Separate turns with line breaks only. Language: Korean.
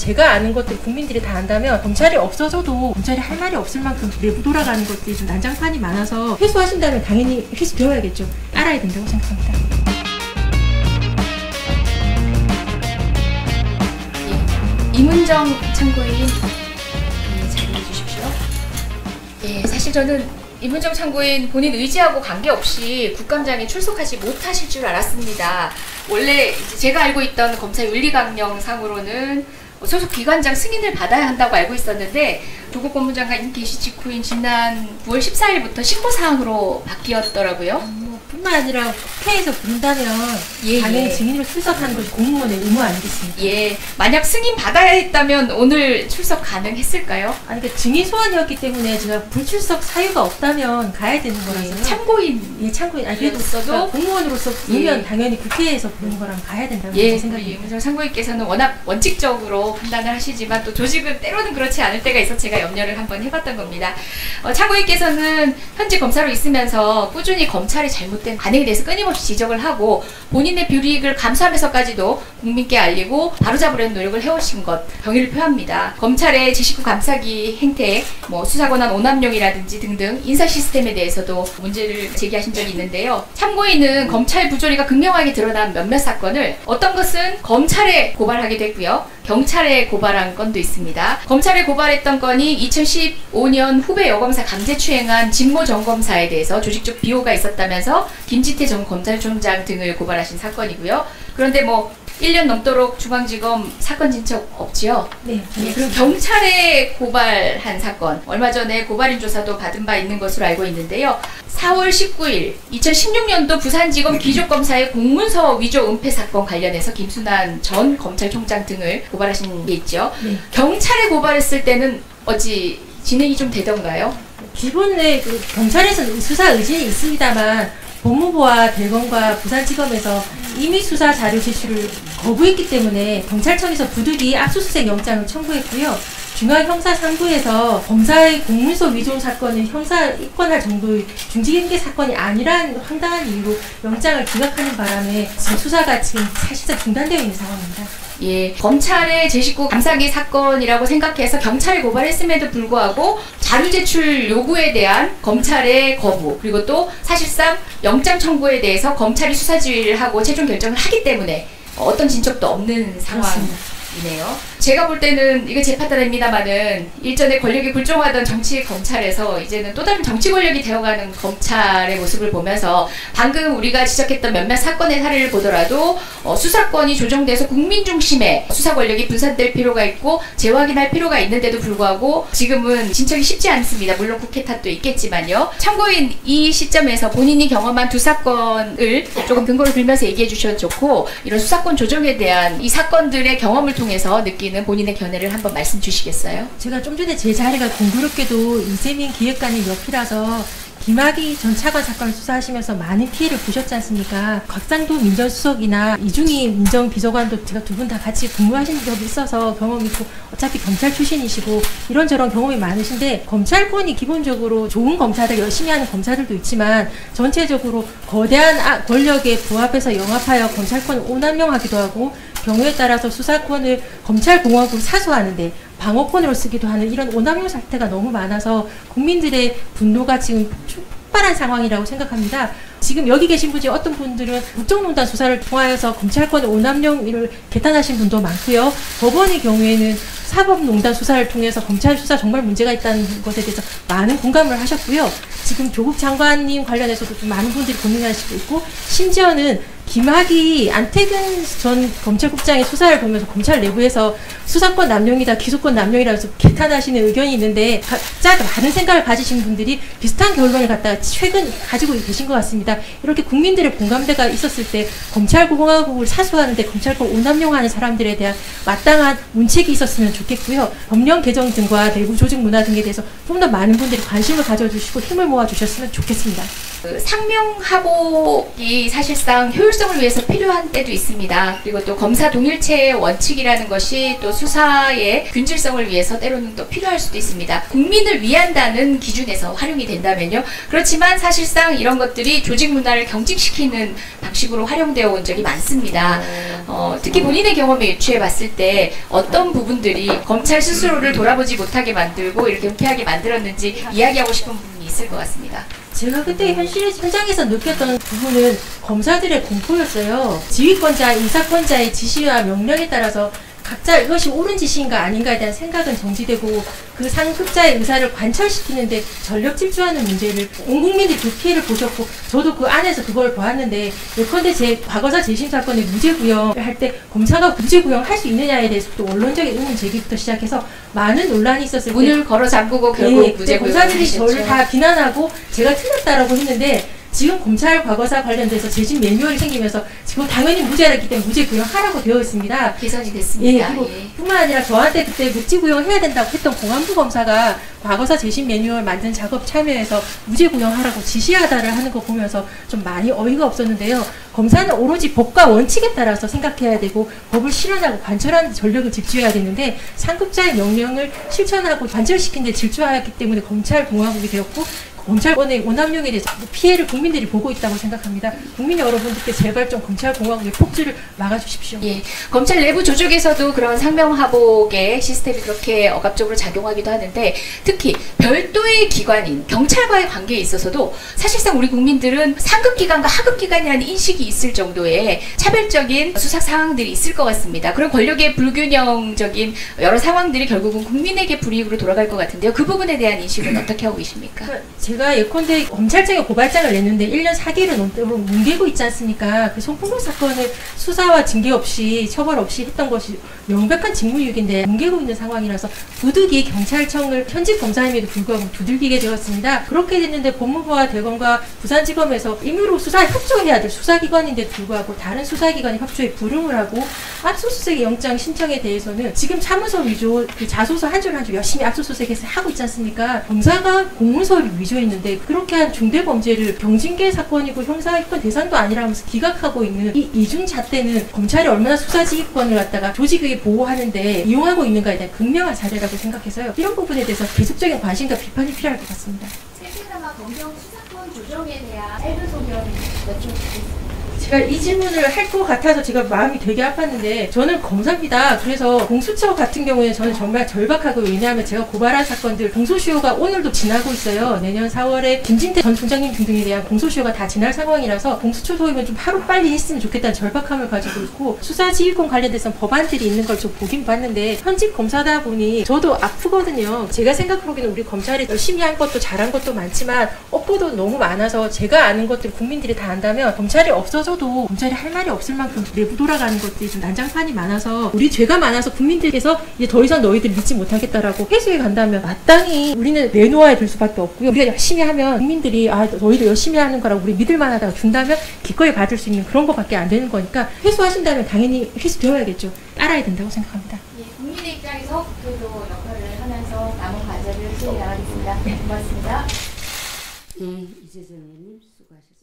제가 아는 것들 국민들이 다 안다면 검찰이 없어져도 검찰이 할 말이 없을 만큼 내부 돌아가는 것들이 좀 난장판이 많아서 회수하신다면 당연히 회수되어야겠죠. 알아야 된다고 생각합니다.
이문정 참고인 자리해 주십시오. 예, 사실 저는 이문정 참고인 본인 의지하고 관계없이 국감장에 출석하지 못하실 줄 알았습니다. 원래 이제 제가 알고 있던 검찰 윤리강령상으로는 소속 기관장 승인을 받아야 한다고 알고 있었는데 조국 법무장관 임기 개시 직후인 지난 9월 14일부터 신고사항으로 바뀌었더라고요.
뿐만 아니라 국회에서 부른다면 당연히 증인으로 출석하는 것이 공무원의 의무 아니겠습니까?
예, 만약 승인 받아야 했다면 오늘 출석 가능했을까요?
아니, 그러니까 증인 소환이었기 때문에 제가 불출석 사유가 없다면 가야 되는 거라서요.
참고인.
예, 참고인. 아니, 그래도 그러니까 공무원으로서 부르면 당연히 국회에서 부르는 거라면 가야 된다고 생각합니다.
이문정 참고인께서는 워낙 원칙적으로 판단을 하시지만 또 조직은 때로는 그렇지 않을 때가 있어 제가 염려를 한번 해봤던 겁니다. 참고인께서는 현재 검사로 있으면서 꾸준히 검찰이 잘못된 관행에 대해서 끊임없이 지적을 하고 본인의 불이익을 감수하면서까지도 국민께 알리고 바로잡으려는 노력을 해오신 것 경의를 표합니다. 검찰의 제19 감사기 행태, 수사권한 오남용이라든지 등등 인사 시스템에 대해서도 문제를 제기하신 적이 있는데요. 참고인은 검찰 부조리가 극명하게 드러난 몇몇 사건을 어떤 것은 검찰에 고발하게 됐고요. 경찰에 고발한 건도 있습니다. 검찰에 고발했던 건이 2015년 후배 여검사 강제추행한 진모 전 검사에 대해서 조직적 비호가 있었다면서 김지태 전 검찰총장 등을 고발하신 사건이고요. 그런데 1년 넘도록 중앙지검 사건 진척 없지요?
네.
그리고 경찰에 고발한 사건, 얼마 전에 고발인 조사도 받은 바 있는 것으로 알고 있는데요. 4월 19일 2016년도 부산지검 기족검사의 공문서 위조 은폐 사건 관련해서 김순환 전 검찰총장 등을 고발하신 게 있죠. 네. 경찰에 고발했을 때는 어찌 진행이 좀 되던가요?
기본에 경찰에서는 수사 의지는 있습니다만 법무부와 대검과 부산지검에서 임의 수사 자료 제출을 거부했기 때문에 경찰청에서 부득이 압수수색 영장을 청구했고요. 중앙형사상부에서 검사의 공문서 위조 사건을 형사 입건할 정도의 중징계 사건이 아니라는 황당한 이유로 영장을 기각하는 바람에 지금 수사가 지금 사실상 중단되어 있는 상황입니다.
예, 검찰의 제19 감사기 사건이라고 생각해서 경찰에 고발했음에도 불구하고 자료 제출 요구에 대한 검찰의 거부, 그리고 또 사실상 영장 청구에 대해서 검찰이 수사 지휘를 하고 최종 결정을 하기 때문에 어떤 진척도 없는 상황이네요. 제가 볼 때는 이거 제 판단입니다만은 일전에 권력이 굴종하던 정치 검찰에서 이제는 또 다른 정치 권력이 되어가는 검찰의 모습을 보면서 방금 우리가 지적했던 몇몇 사건의 사례를 보더라도 수사권이 조정돼서 국민 중심의 수사 권력이 분산될 필요가 있고 재확인할 필요가 있는데도 불구하고 지금은 진척이 쉽지 않습니다. 물론 국회 탓도 있겠지만요. 참고인 이 시점에서 본인이 경험한 두 사건을 조금 근거를 들면서 얘기해 주셔도 좋고 이런 수사권 조정에 대한 이 사건들의 경험을 통해서 느끼는 본인의 견해를 한번 말씀 주시겠어요?
제가 좀 전에 제 자리가 공교롭게도 이재민 기획관님 옆이라서 김학의 전 차관 사건을 수사하시면서 많은 피해를 보셨지 않습니까? 곽상도 민정수석이나 이중희 민정비서관도 제가 두 분 다 같이 근무하신 적이 있어서 경험이 있고 어차피 경찰 출신이시고 이런저런 경험이 많으신데 검찰권이 기본적으로 좋은 검사들 열심히 하는 검사들도 있지만 전체적으로 거대한 권력에 부합해서 영합하여 검찰권을 오남용하기도 하고 경우에 따라서 수사권을 검찰공화국으로 사수하는데 방어권으로 쓰기도 하는 이런 오남용 사태가 너무 많아서 국민들의 분노가 지금 폭발한 상황이라고 생각합니다. 지금 여기 계신 분 중에 어떤 분들은 국정농단 수사를 통하여서 검찰권의 오남용을 개탄하신 분도 많고요. 법원의 경우에는 사법농단 수사를 통해서 검찰 수사 정말 문제가 있다는 것에 대해서 많은 공감을 하셨고요. 지금 조국 장관님 관련해서도 좀 많은 분들이 고민하시고 있고 심지어는 김학의 안태근 전 검찰국장의 수사를 보면서 검찰 내부에서 수사권 남용이다, 기소권 남용이라 해서 개탄하시는 의견이 있는데 각자 많은 생각을 가지신 분들이 비슷한 결론을 갖다가 최근 가지고 계신 것 같습니다. 이렇게 국민들의 공감대가 있었을 때 검찰공화국을 사수하는데 검찰권 오남용하는 사람들에 대한 마땅한 문책이 있었으면 좋겠고요. 법령 개정 등과 내부 조직 문화 등에 대해서 좀 더 많은 분들이 관심을 가져주시고 힘을 모아 모아주셨으면 좋겠습니다.
그 상명하복이 사실상 효율성을 위해서 필요한 때도 있습니다. 그리고 또 검사 동일체의 원칙이라는 것이 또 수사의 균질성을 위해서 때로는 또 필요할 수도 있습니다. 국민을 위한다는 기준에서 활용이 된다면요. 그렇지만 사실상 이런 것들이 조직 문화를 경직시키는 방식으로 활용되어 온 적이 많습니다. 특히 본인의 경험에 유추해 봤을 때 어떤 부분들이 검찰 스스로를 돌아보지 못하게 만들고 이렇게 은폐하게 만들었는지 이야기하고 싶은 부분이 있을 것 같습니다.
제가 그때 현장에서 느꼈던 부분은 검사들의 공포였어요. 지휘권자, 인사권자의 지시와 명령에 따라서 각자 이것이 옳은 지시인가 아닌가에 대한 생각은 정지되고 그 상급자의 의사를 관철시키는데 전력 질주하는 문제를 온 국민들이 그 피해를 보셨고 저도 그 안에서 그걸 보았는데 예컨대 제 과거사 재심 사건의 무죄 구형을 할 때 검사가 무죄 구형할 수 있느냐에 대해서 또 원론적인 의문 제기부터 시작해서 많은 논란이 있었을 때
문을 걸어 잠그고 결국 무죄 구형을
검사들이 저를 다 비난하고 제가 틀렸다라고 했는데 지금 검찰 과거사 관련돼서 재심 매뉴얼이 생기면서 지금 당연히 무죄였기 때문에 무죄 구형하라고 되어 있습니다.
개선이 됐습니다.
그리고 뿐만 아니라 저한테 그때 묵지 구형해야 된다고 했던 공안부 검사가 과거사 재심 매뉴얼 만든 작업 참여해서 무죄 구형하라고 지시하다를 하는 거 보면서 좀 많이 어이가 없었는데요. 검사는 오로지 법과 원칙에 따라서 생각해야 되고 법을 실현하고 관철하는 데 전력을 집중해야 되는데 상급자의 명령을 실천하고 관철시킨 데 질주하였기 때문에 검찰공화국이 되었고 검찰권의 오남용에 대해서 피해를 국민들이 보고 있다고 생각합니다. 국민 여러분들께 제발 좀 검찰공화국의 폭주를 막아주십시오.
예, 검찰 내부 조직에서도 그런 상명하복의 시스템이 그렇게 억압적으로 작용하기도 하는데 특히 별도의 기관인 경찰과의 관계에 있어서도 사실상 우리 국민들은 상급기관과 하급기관이라는 인식이 있을 정도의 차별적인 수사 상황들이 있을 것 같습니다. 그런 권력의 불균형적인 여러 상황들이 결국은 국민에게 불이익으로 돌아갈 것 같은데요. 그 부분에 대한 인식은 어떻게 하고 계십니까?
제가 예컨대 검찰청에 고발장을 냈는데 1년 4개월을 넘도록 뭉개고 있지 않습니까? 그 송풍구 사건을 수사와 징계 없이 처벌 없이 했던 것이 명백한 직무유기인데 뭉개고 있는 상황이라서 부득이 경찰청을 현직 검사임에도 불구하고 두들기게 되었습니다. 그렇게 됐는데 법무부와 대검과 부산지검에서 임의로 수사에 협조해야 될 수사기관인데도 불구하고 다른 수사기관이 협조에 불응을 하고 압수수색 영장 신청에 대해서는 지금 사무소 위조 그 자소서 한 줄 한 줄 열심히 압수수색해서 하고 있지 않습니까? 검사가 공문서를 위조했는데 그렇게 한 중대범죄를 경징계 사건이고 형사기권 대상도 아니라면서 기각하고 있는 이 이중잣대는 검찰이 얼마나 수사지휘권을 갖다가 조직에 보호하는데 이용하고 있는가에 대한 극명한 사례라고 생각해서요. 이런 부분에 대해서 계속적인 관심과 비판이 필요할 것 같습니다.
세계사마 검경 수사권 조정에 대한 짧은 소견 여쭤보겠습니다.
제가 이 질문을 할 것 같아서 제가 마음이 되게 아팠는데 저는 검사입니다. 그래서 공수처 같은 경우에 저는 정말 절박하고 왜냐하면 제가 고발한 사건들 공소시효가 오늘도 지나고 있어요. 내년 4월에 김진태 전 총장님 등등에 대한 공소시효가 다 지날 상황이라서 공수처 도입은 좀 하루빨리 했으면 좋겠다는 절박함을 가지고 있고 수사지휘권 관련돼서는 법안들이 있는 걸 좀 보긴 봤는데 현직 검사다 보니 저도 아프거든요. 제가 생각하기에는 우리 검찰이 열심히 한 것도 잘한 것도 많지만 업보도 너무 많아서 제가 아는 것들 국민들이 다 안다면 검찰이 없어져도 검찰이 할 말이 없을 만큼 내부 돌아가는 것들이 좀 난장판이 많아서 우리 죄가 많아서 국민들께서 이제 더 이상 너희들 믿지 못하겠다라고 회수해 간다면 마땅히 우리는 내놓아야 될 수밖에 없고요. 우리가 열심히 하면 국민들이 아 너희들 열심히 하는 거라고 우리 믿을 만하다고 준다면 기꺼이 받을 수 있는 그런 것밖에 안 되는 거니까 회수하신다면 당연히 회수되어야겠죠. 알아야 된다고 생각합니다.
예, 국민의 입장에서 그도 역할을 하면서 남은 과제를 수행해 나가겠습니다. 고맙습니다.
네, 이재정 의원님 수고하셨습니다.